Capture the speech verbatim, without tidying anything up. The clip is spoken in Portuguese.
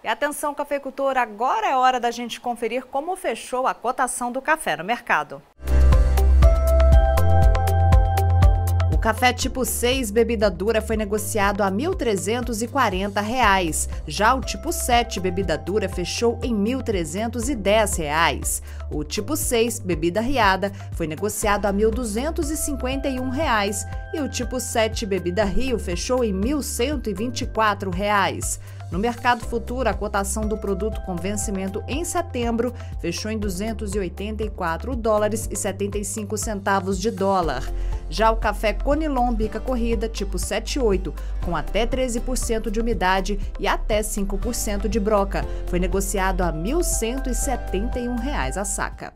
E atenção, cafeicultor, agora é hora da gente conferir como fechou a cotação do café no mercado. O café tipo seis bebida dura foi negociado a mil trezentos e quarenta reais. Já o tipo sete bebida dura fechou em mil trezentos e dez reais. O tipo seis bebida riada foi negociado a mil duzentos e cinquenta e um reais e o tipo sete bebida rio fechou em mil cento e vinte e quatro reais. No mercado futuro, a cotação do produto com vencimento em setembro fechou em duzentos e oitenta e quatro dólares e setenta e cinco centavos de dólar. Já o café Conilon bica corrida tipo sete oito, com até treze por cento de umidade e até cinco por cento de broca, foi negociado a mil cento e setenta e um reais a saca.